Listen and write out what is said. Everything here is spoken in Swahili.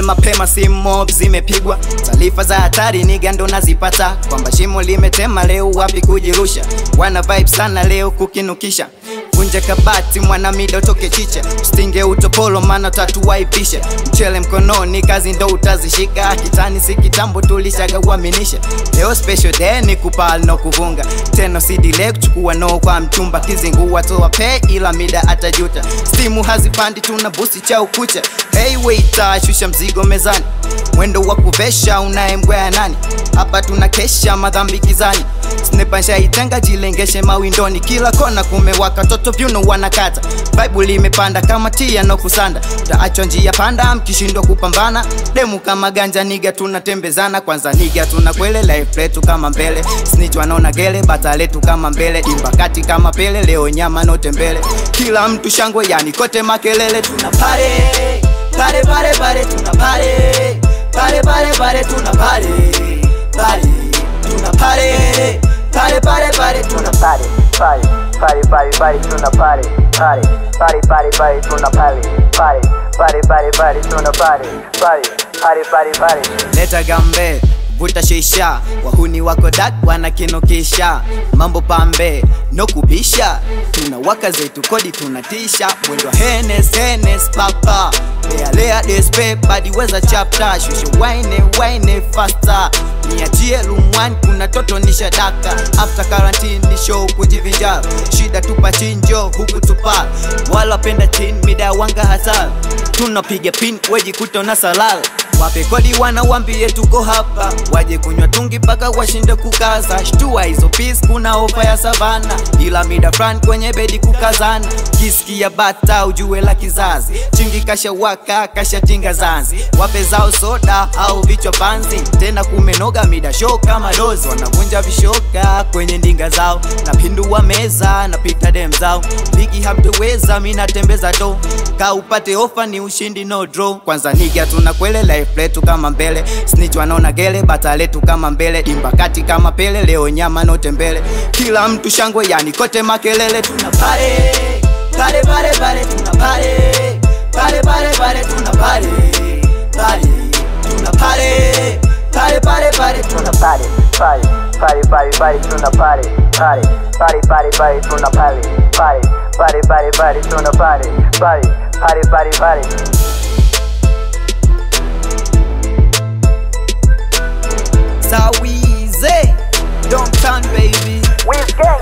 Chill mapema, simu mob zimepigwa, taarifa za hatari niga ndo nazipata, kwamba shimo limetema leo wapi kujirusha. Wana vibe sana leo kukinukisha, vunja kabati mwana mida utoke chicha, ustinge utopolo mana tatuwaipisha. Mchele mkononi kazi ndo utazishika, kitani si kitambo tulishaga uaminisha. Leo special day ni kupal no kuvunga, teno si delay kuchukua no kwa mchumba. Kizingu watoa pay ila mida atajuta, stimu hazipandi tuna busi cha ukucha. Hey waiter shusha mzigo mezani, mwendo wa kuvesha unaemgwea nani? Hapa tunakesha madhambi gizani, sniper shaitenga jilengeshe mawindoni. Kila kona kumewaka toto vyuno wanakata, Bible limepanda kama tia no kusanda. Taachwa njia panda mkishindwa kupambana, demu kama ganja niga tunatembezana. Kwanza niga tunakwele life letu kama mbele, snitch wanaona gele bata letu kama mbele. Imbakati kama pele leo nyama no tembele, kila mtu shangwe yani kote makelele. Tuna pare pare pare pare, tuna pare pare pare pare, tuna pare pare, tuna pare pare pare pare, tuna pare pare pare pare pare, tuna pare pare pare pare pare, tuna pare pare pare pare pare, tuna pare pare pare pare pare. Leta gambe vuta shisha, wahuni wako dak wanakinukisha. Mambo pambe no kubisha, tuna waka zetu kodi tunatisha. Mwendo henes papa, lea despe badi weza chapter. Shushu wine faster, niachie lumwani kuna toto nisha daka. After quarantine ni show kujivinja, shida tupa chinjo huku tupa. Wala penda chin mida wanga hasal, tunapiga pin weji kuto na salal. Wape kodi wanawambie tuko hapa, waje kunywa tungi paka washinde kukaza. Shtua hizo peace kuna ofa ya savana, ila mida front kwenye bedi kukazana. Kisikia bata ujue la kizazi, chingi kasha waka kasha tinga zanzi. Wape zao soda au vichwa panzi, tena kumenoga mida show kama dozi. Wanavunja vishoka kwenye ndinga zao, na pindu wa meza na pita dem zao. Ligi hamtoweza mina tembeza do, ka upate ofa ni ushindi no draw. Kwanza niga tunakwele life letu kama mbele, snitch wanaona gele bata letu kama mbele. Imbakati kama pele leo nyama no tembele, kila mtu shangwe yani kote makelele. Tuna pare pare pare pare, tuna pare pare pare pare, tuna pare pare, tuna pare pare pare pare, tuna pare pare pare pare pare, tuna pare pare pare pare pare, tuna pare pare pare pare pare, tuna pare pare pare pare pare. Sawize, don't turn baby. Wiz gang.